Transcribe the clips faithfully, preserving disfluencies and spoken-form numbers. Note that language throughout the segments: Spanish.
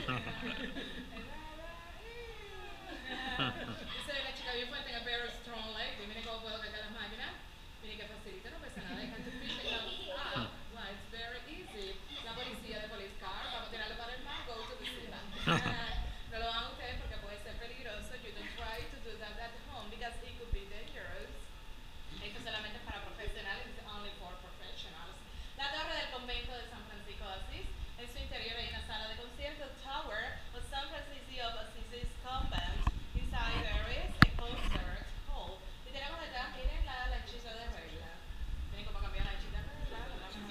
Dice la chica bien fuerte, a very strong leg. Mire cómo puedo cargar las máquinas. Mire que facilita, no pesa nada. I can to pick it up. Well, it's very easy. La policía de police car, vamos a tirarle para el mar, go to the sea. No lo hagan ustedes porque puede ser peligroso. You don't try to do that at home because it could be dangerous. Esto solamente es para profesionales, it's only for professionals. La torre del convento de San Francisco de Asís. En su interior hay una sala de conciertos, Tower of San Francisco of Assisi Convent. Inside there is a concert hall. Y tenemos detrás, miren, la lanchita de regla. Miren cómo cambió la lanchita de regla.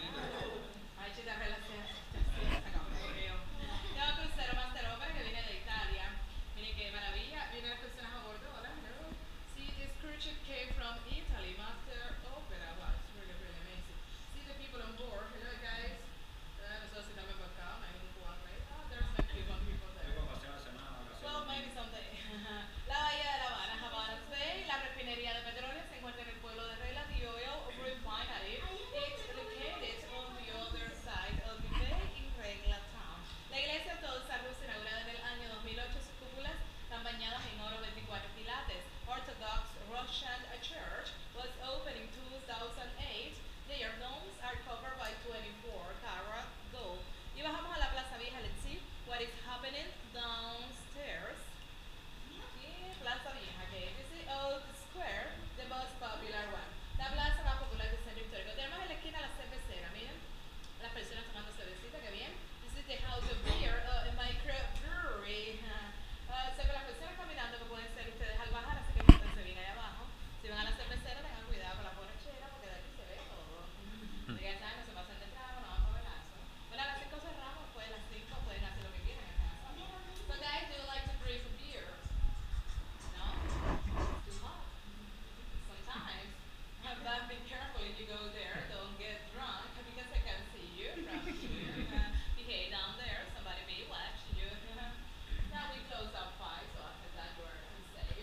La lanchita de regla se acabó el correo. Tengo un crucero Master Opera que viene de Italia. Miren qué maravilla. Miren las personas a bordo. Hola, hello. See, this cruise ship came from Italy, Master Opera. Wow, it's really, really amazing. See the people on board. Hello, guys. Uh, nosotros estamos por acá. Hay un cubano ahí. Oh, there's maybe one people there. Well, maybe someday. La bahía de La Habana, Havana's Bay. La refinería de petróleo se encuentra en el pueblo de Regla, the Oil Refinery. It's located on the other side of the bay in Regla Town. La iglesia ortodoxa rusa, inaugurada en el año dos mil ocho, sus cúpulas están bañadas en oro veinticuatro quilates. Orthodox Russian Church was opened in two thousand eight. Their domes are covered by twenty-four karat gold. Y bajamos a la Plaza Vieja. Let's see what is happening downstairs. Yeah, Plaza Vieja, okay. This is Old Square, the most popular one. La plaza más popular del centro histórico. Tenemos en la esquina la cervecera, miren. Las personas tomando cervecita, qué bien. This is the house of beer, uh, a microbrewery. Uh, sé que las personas caminando que pueden ser ustedes al bajar, así que se viene ahí abajo. Si van a la cervecera, tengan cuidado con la borrachera, porque de aquí se ve todo. Porque ya saben, no se pasan de trago, no van por velazo. Bueno, a las cinco cerramos, después de las cinco pueden hacer lo que quieran en casa. So guys, do you like to drink beer? No? It's too hot. Sometimes. But be careful if you go there, don't get drunk, because I can see you from here. Uh, behave down there, somebody may watch you. Now we close our five, so after that we're unsafe.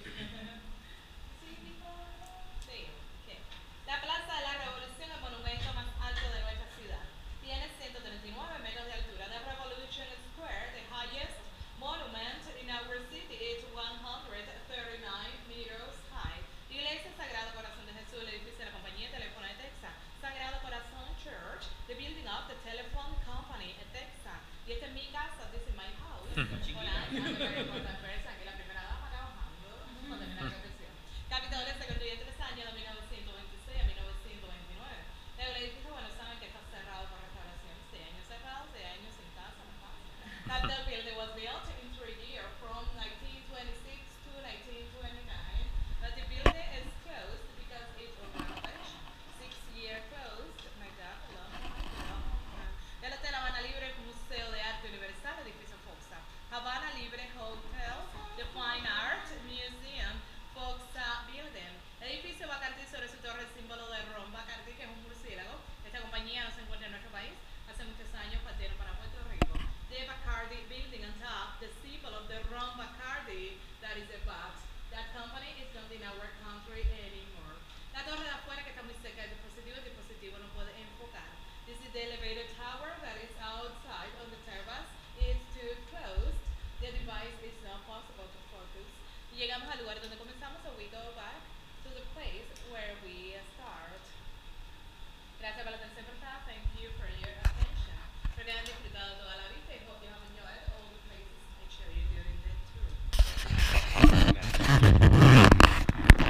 See people? Sí, okay. La Plaza de la Revolución, el monumento más alto de nuestra ciudad. Tiene ciento treinta y nueve metros de altura. The Revolution Square, the highest monument in our city, is one hundred thirty-nine meters high. Iglesia Sagrado Corazón de Jesús, el edificio de la compañía de teléfono de Texas. Sagrado Corazón Church, the building of the telephone company in Texas. Y esta es mi casa, this is my house.